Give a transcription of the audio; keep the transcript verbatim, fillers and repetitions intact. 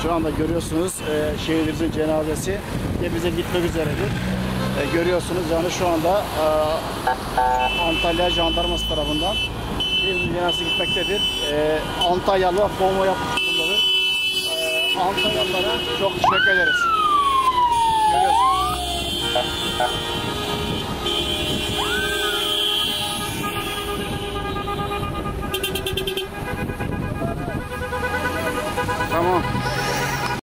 Şu anda görüyorsunuz e, şehidimizin cenazesi de bize gitmek üzeredir. E, görüyorsunuz yani şu anda e, Antalya Jandarması tarafından şehidimizin cenazesi gitmektedir. E, Antalyalı bomba yapmış bunları. E, Antalyalılara çok teşekkür ederiz. Görüyorsunuz.